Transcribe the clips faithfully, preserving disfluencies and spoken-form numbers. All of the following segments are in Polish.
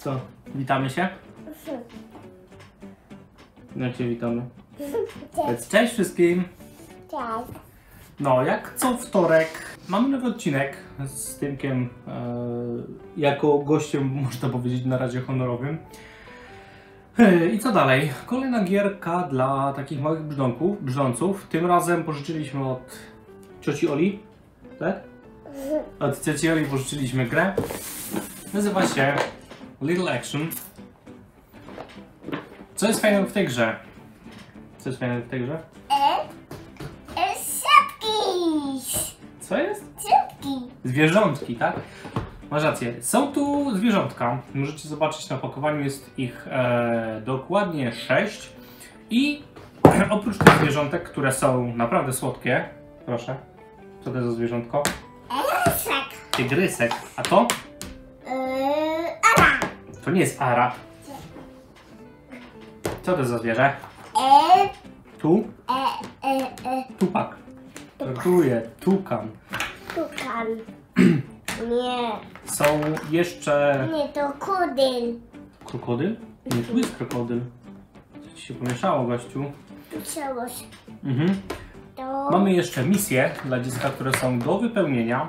Co? Witamy się? Jak się witamy? Cześć, Cześć wszystkim! Cześć. No, jak co wtorek mamy nowy odcinek z Tymkiem e, jako gościem, można powiedzieć, na razie honorowym. E, I co dalej? Kolejna gierka dla takich małych brzdąków, brzdąców. Tym razem pożyczyliśmy od cioci Oli, tak? Od cioci Oli pożyczyliśmy grę. Nazywa się Little Action. Co jest fajnego w tej grze? Co jest fajnego w tej grze? E, e, szybki. Co jest? Szybki. Zwierzątki, tak? Masz rację. Są tu zwierzątka. Możecie zobaczyć na pakowaniu, jest ich e, dokładnie sześć. I oprócz tych zwierzątek, które są naprawdę słodkie, proszę, co to jest za zwierzątko? Elszek. Tygrysek. A to? Yy, ara. To nie jest ara. Co to jest za zwierzę? E, Tu? e, e, e, Tupak. Żartuję. Tukan. tukan. Nie, Są jeszcze... nie, to kudyl. Krokodyl? Nie, tu jest krokodyl. Co ci się pomieszało, gościu? Tu czegoś. Mhm. To... Mamy jeszcze misje dla dziecka, które są do wypełnienia.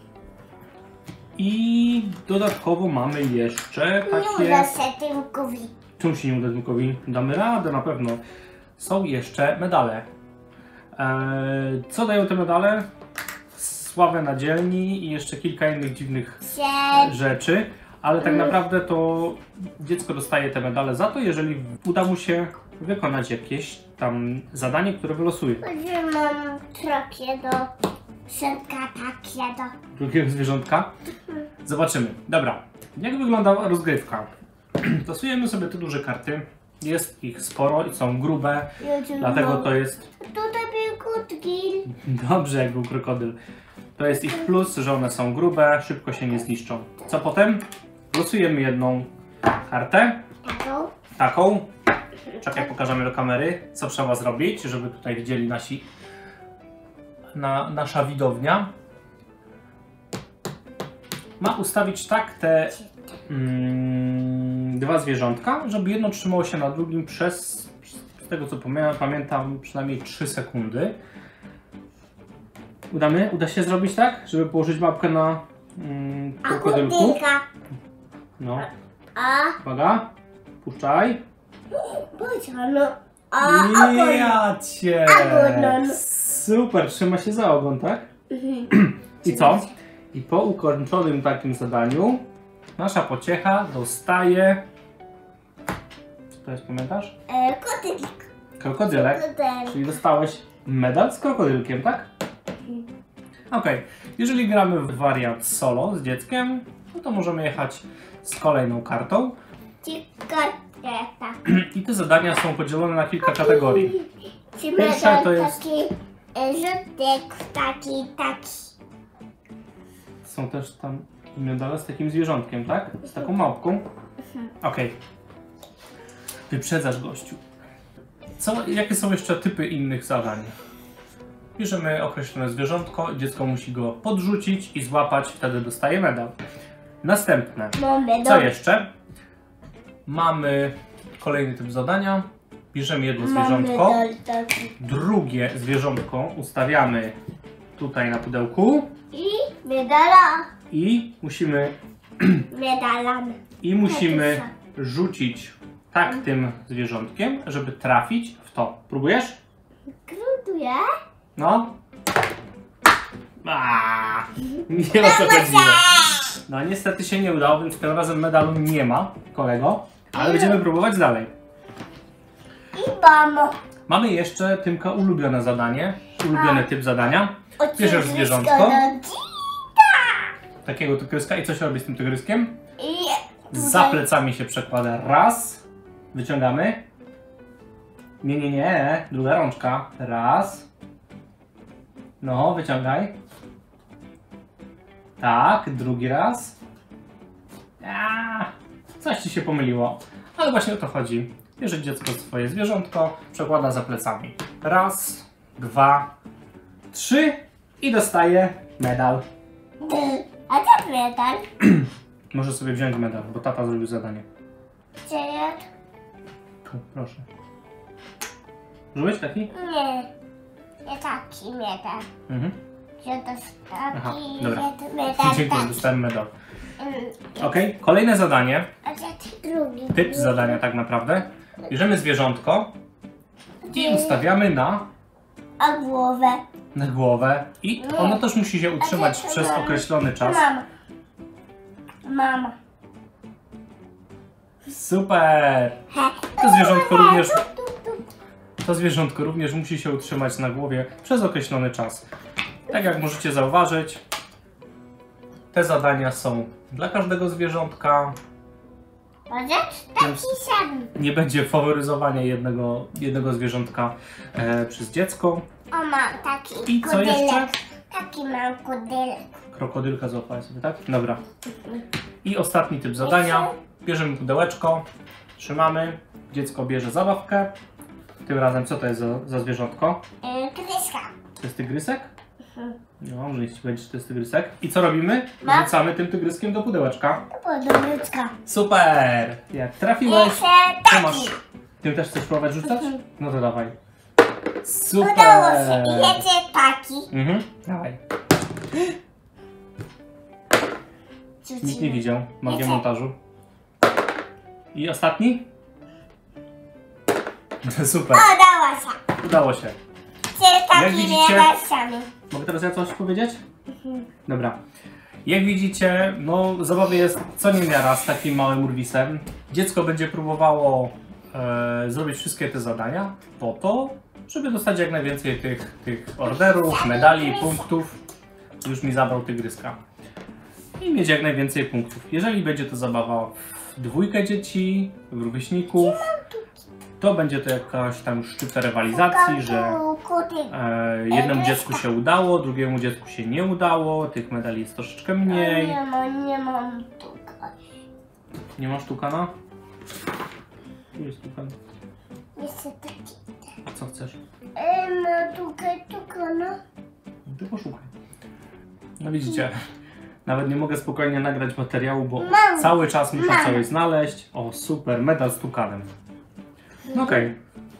I dodatkowo mamy jeszcze Nie takie... uda się Tymkowi. Czemu się nie uda Tymkowi? Damy radę na pewno. Są jeszcze medale. Eee, co dają te medale? Sławę na dzielni i jeszcze kilka innych dziwnych Się... rzeczy. Ale tak naprawdę to dziecko dostaje te medale za to, jeżeli uda mu się wykonać jakieś tam zadanie, które wylosuje. Że mam trochę do... Szybka takie do... Drugiego zwierzątka. Zobaczymy. Dobra, jak wygląda rozgrywka? Stosujemy sobie te duże karty. Jest ich sporo i są grube, dlatego to jest... Tutaj był kudyl. Dobrze, jak był krokodyl. To jest ich plus, że one są grube, szybko się nie zniszczą. Co potem? Losujemy jedną kartę, Taką. taką. Czekaj, pokażemy do kamery, co trzeba zrobić, żeby tutaj widzieli nasi, na, nasza widownia. Ma ustawić tak te mm, dwa zwierzątka, żeby jedno trzymało się na drugim przez, z tego co pamiętam, przynajmniej trzy sekundy. Udamy? Uda się zrobić tak, żeby położyć mapkę na mm, A krokodylku? kudylka. No, A... uwaga, puszczaj. Bądź no. A... A... Ja cię! ogon. Super, trzyma się za ogon, tak? I co? I po ukończonym takim zadaniu nasza pociecha dostaje... Co to jest, pamiętasz? E, kudylik. Krokodylek. Kudyl. Czyli dostałeś medal z krokodylkiem, tak? Ok. Jeżeli gramy w wariant solo z dzieckiem, no to możemy jechać z kolejną kartą. Cikareta. I te zadania są podzielone na kilka kategorii. Czy Pierwsza medal to jest- taki e, żółtek, taki, taki. Są też tam medale z takim zwierzątkiem, tak? Z taką małpką. Ok. Wyprzedzasz, gościu. Co, jakie są jeszcze typy innych zadań? Bierzemy określone zwierzątko, dziecko musi go podrzucić i złapać, wtedy dostaje medal. Następne. Mamy Co jeszcze? Mamy kolejny typ zadania. Bierzemy jedno zwierzątko, medal taki. drugie zwierzątko ustawiamy tutaj na pudełku I medala. i musimy, Medalami. i musimy rzucić tak tym zwierzątkiem, żeby trafić w to. Próbujesz? Kruduję. No. Aaaa, nie o co chodziło. No niestety się nie udało, więc tym razem medalu nie ma, kolego. Ale będziemy próbować dalej. I mamo. Mamy jeszcze Tymka ulubione zadanie, ulubiony typ zadania. Bierzesz Oczywiście zwierzątko, do- takiego tygryska i co się robi z tym tygryskiem? I Za plecami się przekłada raz, wyciągamy. Nie, nie, nie, druga rączka, raz. No, wyciągaj. Tak, drugi raz. Aaaa, coś ci się pomyliło, ale właśnie o to chodzi. Bierze dziecko swoje zwierzątko, przekłada za plecami. Raz, dwa, trzy i dostaje medal. A co medal? Możesz sobie wziąć medal, bo tata zrobił zadanie. Gdzie jest? Tu, proszę. Użyłeś taki? Nie. Nie taki medal. Mhm. Że to jest taki, Aha, dobra. że to medal Dziękuję, taki. dostałem medal. Mm, Ok, kolejne zadanie. A gdzie ten drugi? Typ zadania tak naprawdę. Bierzemy zwierzątko i ustawiamy na, A głowę? na głowę i ono też musi się utrzymać A przez mam- określony czas. Mama. Mama. Super! To zwierzątko również, to zwierzątko również musi się utrzymać na głowie przez określony czas. Tak jak możecie zauważyć, te zadania są dla każdego zwierzątka. Może taki sam. Nie będzie faworyzowania jednego, jednego zwierzątka e, przez dziecko. O, mam taki I co kodylek. jeszcze? Taki mam kodylek. Krokodylka złapała sobie, tak? Dobra. I ostatni typ zadania. Bierzemy pudełeczko, trzymamy, dziecko bierze zabawkę. Tym razem co to jest za, za zwierzątko? Yy, Kryska. To jest tygrysek? No, może niech ci będzie, czy to jest tygrysek. I co robimy? Ma- Wrzucamy tym tygryskiem do pudełeczka. Podobniutka. Super! Jak trafiłeś, Jeszcze to taki. masz... Tym też chcesz próbować rzucać? Mhm. No to dawaj. Super! Udało się. I jeszcze taki. Mhm, dawaj. Nikt nie widział. Magia Wiecie. montażu. I ostatni? Super, Udało się. udało się. Jeszcze takimi widzicie- wersjami. Mogę teraz ja coś powiedzieć? Dobra. Jak widzicie, no zabawy jest co niemiara z takim małym urwisem. Dziecko będzie próbowało e, zrobić wszystkie te zadania po to, żeby dostać jak najwięcej tych, tych orderów, medali, punktów. Już mi zabrał tygryska. I mieć jak najwięcej punktów. Jeżeli będzie to zabawa w dwójkę dzieci, w rówieśników, to będzie to jakaś tam szczypta rywalizacji, że e, jednemu dziecku się udało, drugiemu dziecku się nie udało, tych medali jest troszeczkę mniej. Nie mam, nie mam tutaj. Nie masz tukana? Tu jest tukan. Jeszcze taki. A co chcesz? Ej, ma tutaj tukana. Ty poszukaj. No widzicie, nawet nie mogę spokojnie nagrać materiału, bo Mam. cały czas muszę Mam. coś znaleźć. O super, medal z tukanem. No okej.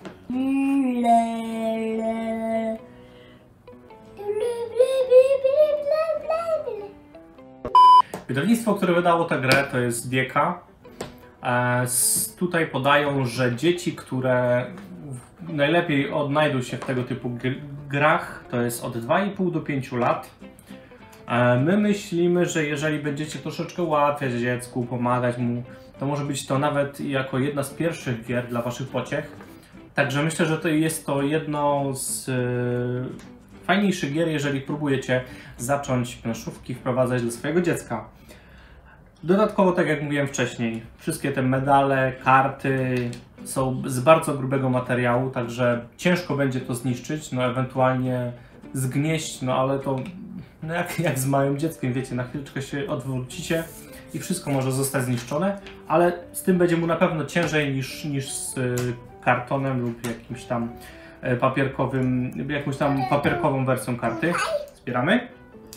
Wydawnictwo, które wydało tę grę, to jest Dieka. E, s- tutaj podają, że dzieci, które w- najlepiej odnajdą się w tego typu gr- grach, to jest od dwóch i pół do pięciu lat. E, my myślimy, że jeżeli będziecie troszeczkę ułatwiać dziecku, pomagać mu, to może być to nawet jako jedna z pierwszych gier dla waszych pociech. Także myślę, że to jest to jedno z e, fajniejszych gier, jeżeli próbujecie zacząć planszówki wprowadzać dla swojego dziecka. Dodatkowo, tak jak mówiłem wcześniej, wszystkie te medale, karty są z bardzo grubego materiału, także ciężko będzie to zniszczyć, no ewentualnie zgnieść, no ale to no jak, jak z małym dzieckiem, wiecie, na chwileczkę się odwrócicie i wszystko może zostać zniszczone, ale z tym będzie mu na pewno ciężej niż, niż z y, kartonem lub jakimś tam y, papierkowym, jakąś tam papierkową wersją karty. Zbieramy.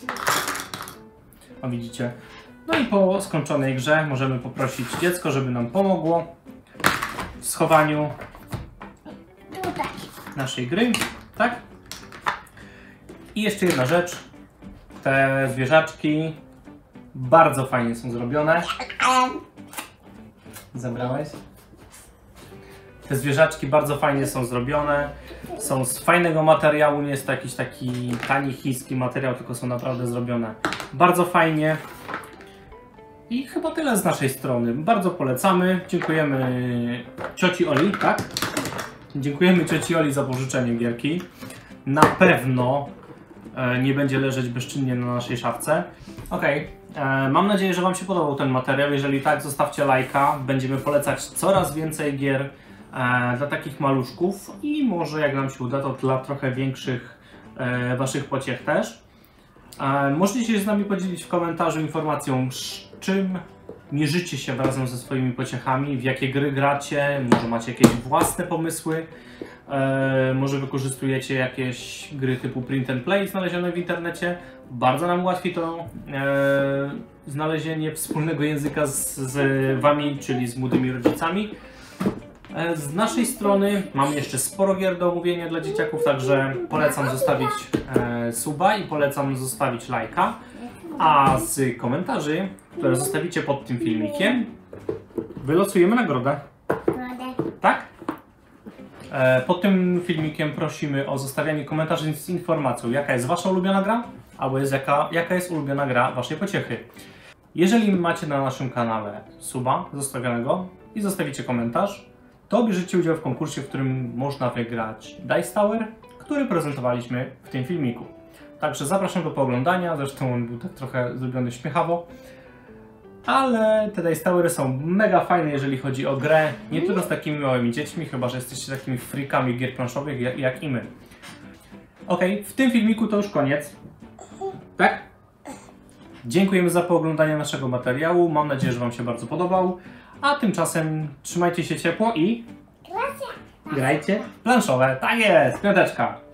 O, widzicie. No i po skończonej grze możemy poprosić dziecko, żeby nam pomogło w schowaniu Tutaj. naszej gry, tak? I jeszcze jedna rzecz. Te zwierzaczki bardzo fajnie są zrobione. Em, Zabrałeś? Te zwierzaczki bardzo fajnie są zrobione. Są z fajnego materiału, nie jest to jakiś taki tani chiński materiał, tylko są naprawdę zrobione bardzo fajnie. I chyba tyle z naszej strony. Bardzo polecamy. Dziękujemy cioci Oli, tak? Dziękujemy cioci Oli za pożyczenie gierki. Na pewno e, nie będzie leżeć bezczynnie na naszej szafce. Okej, e, mam nadzieję, że wam się podobał ten materiał. Jeżeli tak, zostawcie lajka. Będziemy polecać coraz więcej gier e, dla takich maluszków i może jak nam się uda, to dla trochę większych e, waszych pociech też. E, możecie się z nami podzielić w komentarzu informacją, z czym mierzycie się razem ze swoimi pociechami, w jakie gry gracie, może macie jakieś własne pomysły, e, może wykorzystujecie jakieś gry typu print and play znalezione w internecie. Bardzo nam ułatwi to e, znalezienie wspólnego języka z, z wami, czyli z młodymi rodzicami. Z naszej strony mamy jeszcze sporo gier do omówienia dla dzieciaków, także polecam zostawić e, suba i polecam zostawić lajka. A z komentarzy, które zostawicie pod tym filmikiem, wylosujemy nagrodę. Tak? E, pod tym filmikiem prosimy o zostawianie komentarzy z informacją, jaka jest wasza ulubiona gra, albo jest jaka, jaka jest ulubiona gra waszej pociechy. Jeżeli macie na naszym kanale suba zostawionego i zostawicie komentarz, to bierzecie udział w konkursie, w którym można wygrać Dice Tower, który prezentowaliśmy w tym filmiku. Także zapraszam do pooglądania, zresztą on był tak trochę zrobiony śmiechawo. Ale te Dice Towery są mega fajne, jeżeli chodzi o grę, nie tylko z takimi małymi dziećmi, chyba że jesteście takimi freakami gier planszowych jak, jak i my. Ok, w tym filmiku to już koniec. Tak? Dziękujemy za pooglądanie naszego materiału, mam nadzieję, że wam się bardzo podobał. A tymczasem trzymajcie się ciepło i grajcie planszowe. Tak jest, piąteczka.